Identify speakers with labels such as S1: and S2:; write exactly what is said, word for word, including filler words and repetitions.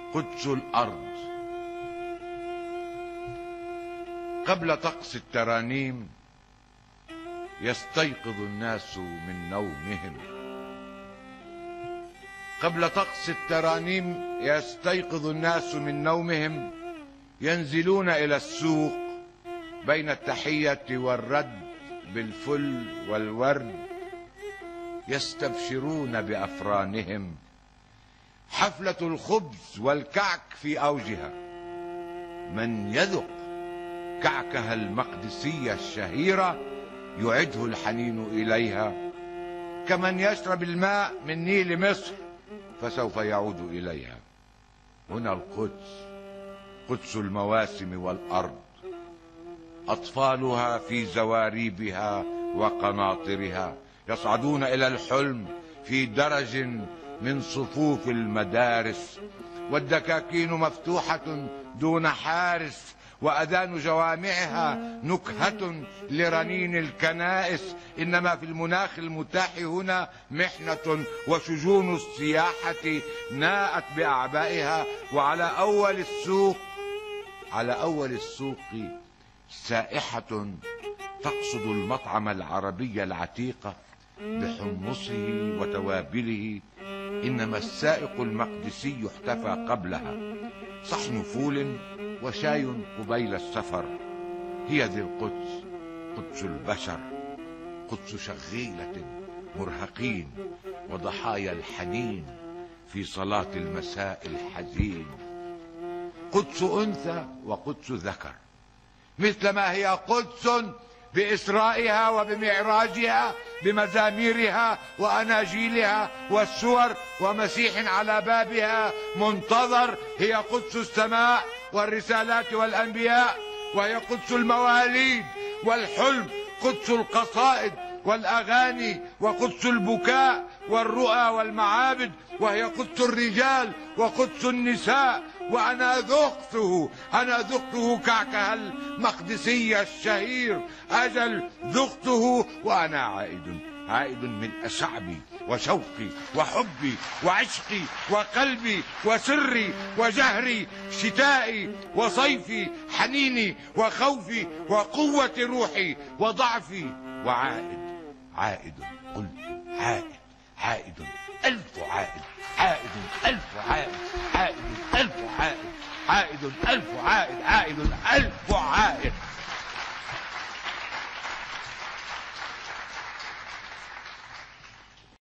S1: قدس الأرض. قبل طقس الترانيم يستيقظ الناس من نومهم. قبل طقس الترانيم يستيقظ الناس من نومهم، ينزلون إلى السوق بين التحية والرد بالفل والورد، يستبشرون بأفرانهم. حفلة الخبز والكعك في أوجها. من يذق كعكها المقدسية الشهيرة يعده الحنين إليها، كمن يشرب الماء من نيل مصر فسوف يعود إليها. هنا القدس، قدس المواسم والأرض، أطفالها في زواريبها وقناطرها يصعدون إلى الحلم في درج من صفوف المدارس، والدكاكين مفتوحة دون حارس، وأذان جوامعها نكهة لرنين الكنائس. إنما في المناخ المتاح هنا محنة، وشجون السياحة ناءت بأعبائها. وعلى أول السوق على أول السوق سائحة تقصد المطعم العربي العتيق بحمصه وتوابله، إنما السائق المقدسي احتفى قبلها. صحن فول وشاي قبيل السفر. هي ذي القدس، قدس البشر، قدس شغيلة مرهقين وضحايا الحنين في صلاة المساء الحزين. قدس أنثى وقدس ذكر، مثلما هي قدس بإسرائها وبمعراجها، بمزاميرها وأناجيلها والسور ومسيح على بابها منتظر. هي قدس السماء والرسالات والأنبياء، وهي قدس المواليد والحلم، قدس القصائد والأغاني، وقدس البكاء والرؤى والمعابد، وهي قدس الرجال وقدس النساء. وأنا ذقته أنا ذقته كعكها المقدسي الشهير. أجل ذقته وأنا عائد عائد من أشعبي وشوقي وحبي وعشقي وقلبي وسري وجهري، شتائي وصيفي، حنيني وخوفي وقوة روحي وضعفي. وعائد عائد قلت عائد عائد ألف عائد عائد ألف عائد عائد ألف عائد عائد ألف عائد عائد ألف